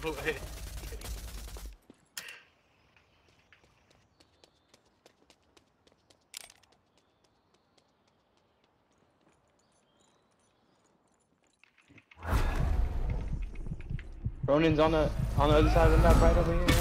way. Ronin's on the other side of the map, right over here.